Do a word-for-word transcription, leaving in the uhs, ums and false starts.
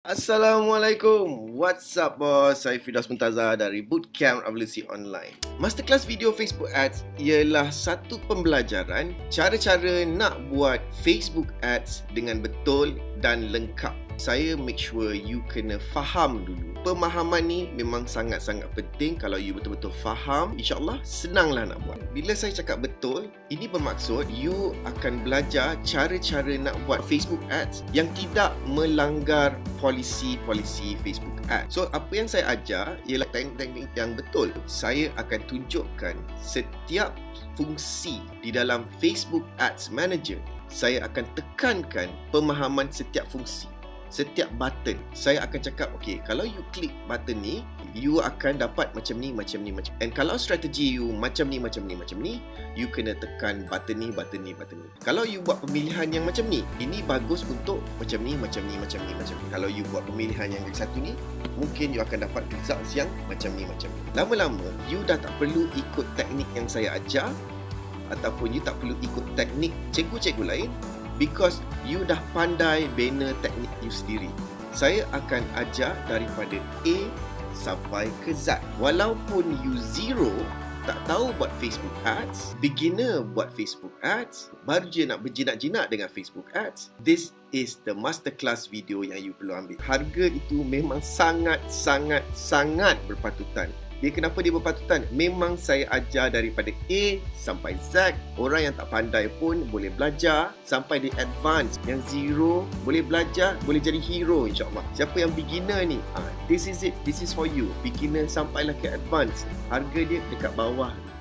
Assalamualaikum. What's up boss? Saya Firdaus Muntazar dari Bootcamp Revolusi Online. Masterclass video Facebook Ads ialah satu pembelajaran cara-cara nak buat Facebook Ads dengan betul dan lengkap. Saya make sure you kena faham dulu. Pemahaman ni memang sangat-sangat penting. Kalau you betul-betul faham, insyaAllah senanglah nak buat. Bila saya cakap betul, ini bermaksud you akan belajar cara-cara nak buat Facebook Ads yang tidak melanggar polisi-polisi Facebook Ads. So, apa yang saya ajar ialah teknik-teknik yang betul. Saya akan tunjukkan setiap fungsi di dalam Facebook Ads Manager. Saya akan tekankan pemahaman setiap fungsi, setiap button. Saya akan cakap, okay, kalau you klik button ni, you akan dapat macam ni, macam ni, macam ni. And kalau strategi you macam ni, macam ni, macam ni, you kena tekan button ni, button ni, button ni. Kalau you buat pemilihan yang macam ni, ini bagus untuk macam ni, macam ni, macam ni, macam ni. Kalau you buat pemilihan yang satu ni, mungkin you akan dapat results yang macam ni, macam ni. Lama-lama, you dah tak perlu ikut teknik yang saya ajar, ataupun you tak perlu ikut teknik cikgu-cikgu lain, because you dah pandai bina teknik you sendiri. Saya akan ajar daripada A sampai ke Z. Walaupun you zero, tak tahu buat Facebook Ads, beginner buat Facebook Ads, baru je nak berjinak-jinak dengan Facebook Ads, this is the masterclass video yang you perlu ambil. Harga itu memang sangat-sangat-sangat berpatutan. Dia kenapa dia berpatutan? Memang saya ajar daripada A sampai Z. Orang yang tak pandai pun boleh belajar sampai di advance. Yang zero boleh belajar, boleh jadi hero insyaAllah. Siapa yang beginner ni, ah, this is it, this is for you. Beginner sampailah ke advance. Harga dia dekat bawah.